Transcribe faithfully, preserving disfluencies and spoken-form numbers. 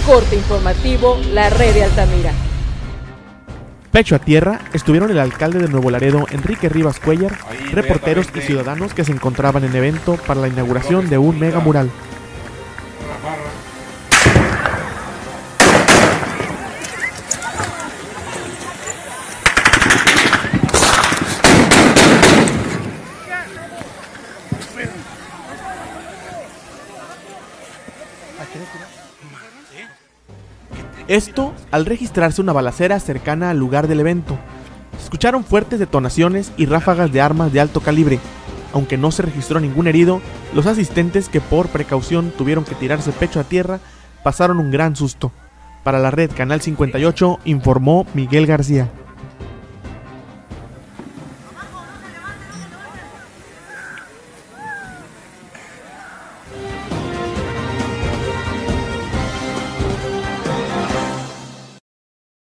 Corte informativo, La Red de Altamira. Pecho a tierra estuvieron el alcalde de Nuevo Laredo, Enrique Rivas Cuellar, reporteros y ciudadanos que se encontraban en evento para la inauguración de un mega mural. Esto al registrarse una balacera cercana al lugar del evento. Se escucharon fuertes detonaciones y ráfagas de armas de alto calibre. Aunque no se registró ningún herido, los asistentes, que por precaución tuvieron que tirarse pecho a tierra, pasaron un gran susto. Para la red Canal cincuenta y ocho informó Miguel García.